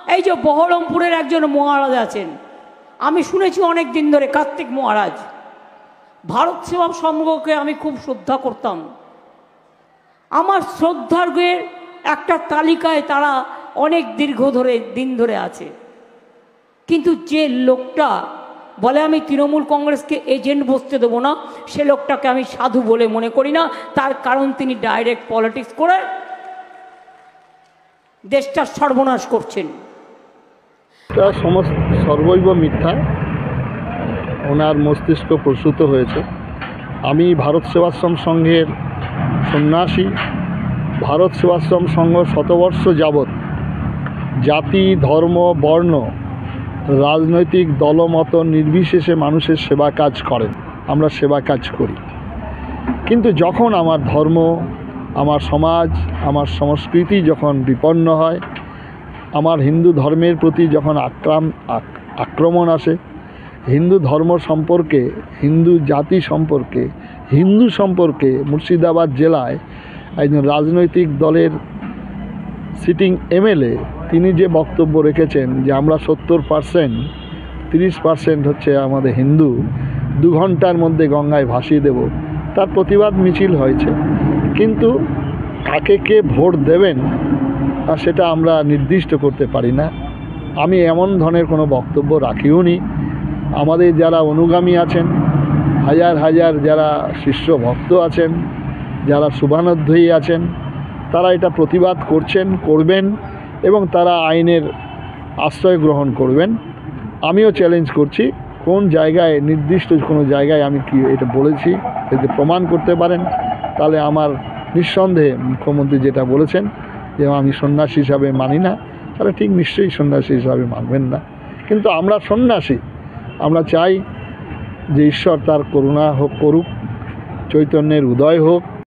এই যে বহরমপুরের একজন মহারাজ আছেন, আমি শুনেছি অনেক দিন ধরে, কার্তিক মহারাজ। ভারত সেবা সংঘকে আমি খুব শ্রদ্ধা করতাম। আমার শ্রদ্ধার্ঘের একটা তালিকায় তারা অনেক দিন ধরে আছে। কিন্তু যে লোকটা বলে আমি তৃণমূল কংগ্রেসকে এজেন্ট বসতে দেবো না, সে লোকটাকে আমি সাধু বলে মনে করি না। তার কারণ তিনি ডাইরেক্ট পলিটিক্স করে দেশটার সর্বনাশ করছেন। সর্বৈব মিথ্যা, ওনার মস্তিষ্ক প্রসূত হয়েছে। আমি ভারত সেবাশ্রম সংঘের সন্ন্যাসী। ভারত সেবাশ্রম সংঘ শতবর্ষ যাবৎ জাতি, ধর্ম, বর্ণ, রাজনৈতিক দলমত নির্বিশেষে মানুষের সেবা কাজ করেন। আমরা সেবা কাজ করি। কিন্তু যখন আমার ধর্ম, আমার সমাজ, আমার সংস্কৃতি যখন বিপন্ন হয়, আমার হিন্দু ধর্মের প্রতি যখন আক্রমণ আসে, হিন্দু ধর্ম সম্পর্কে, হিন্দু জাতি সম্পর্কে, হিন্দু সম্পর্কে মুর্শিদাবাদ জেলায় একজন রাজনৈতিক দলের সিটিং এমএলএ তিনি যে বক্তব্য রেখেছেন যে আমরা 70%, 30% হচ্ছে আমাদের হিন্দু, 2 ঘন্টার মধ্যে গঙ্গায় ভাসিয়ে দেব, তার প্রতিবাদ মিছিল হয়েছে। কিন্তু কাকে কে ভোট দেবেন সেটা আমরা নির্দিষ্ট করতে পারি না। আমি এমন ধরনের কোনো বক্তব্য রাখিও নি। আমাদের যারা অনুগামী আছেন, হাজার হাজার যারা শিষ্য ভক্ত আছেন, যারা শুভানুধ্যায়ী আছেন, তারা এটা প্রতিবাদ করবেন এবং তারা আইনের আশ্রয় গ্রহণ করবেন। আমিও চ্যালেঞ্জ করছি, কোন জায়গায়, নির্দিষ্ট কোনো জায়গায় আমি কি এটা বলেছি যদি প্রমাণ করতে পারেন, তাহলে আমার নিঃসন্দেহে মুখ্যমন্ত্রী যেটা বলেছেন যে আমি সন্ন্যাসী হিসাবে মানি না, তাহলে ঠিক নিশ্চয়ই সন্ন্যাসী হিসাবে মানবেন না। কিন্তু আমরা সন্ন্যাসী, আমরা চাই যে ঈশ্বর তার করুণা করুক, চৈতন্যের উদয় হোক।